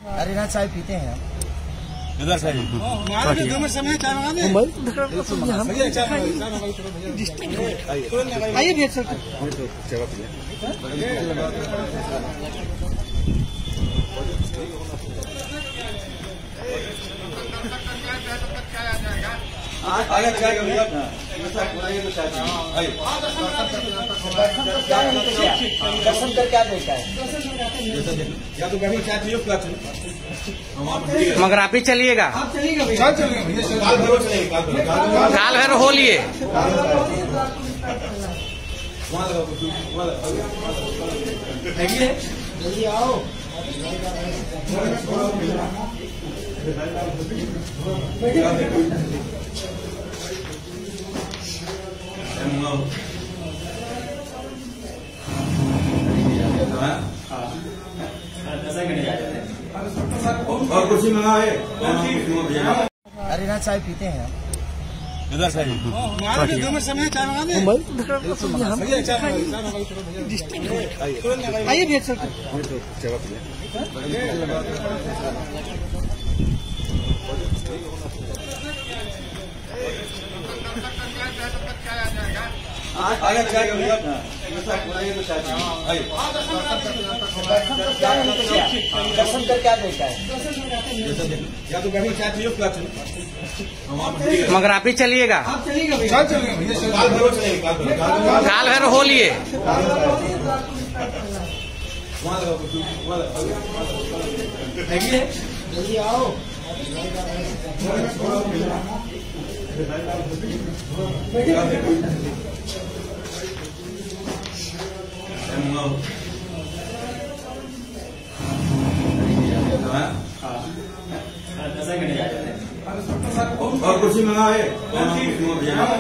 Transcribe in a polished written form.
अरे ना चाय पीते हैं इधर से समय चाय मंगा दें। आइए भेज सकते दर्शन करके आ जाए या तो बैठो चाय पियो मगर आप ही चलिएगा, आप चलिएगा भैया। काल भर हो लिए। जल्दी आओ। और कुर्सी मंगा है। अरे ना चाय पीते हैं इधर से समय चाय मंगा दें। आइए भेज सकते दर्शन करके आ जाए या तो बैठो चाय पियो मगर आप ही चलिएगा, आप चलिएगा भैया। काल भर हो लिए। जल्दी आओ। और कुर्सी मंगा है।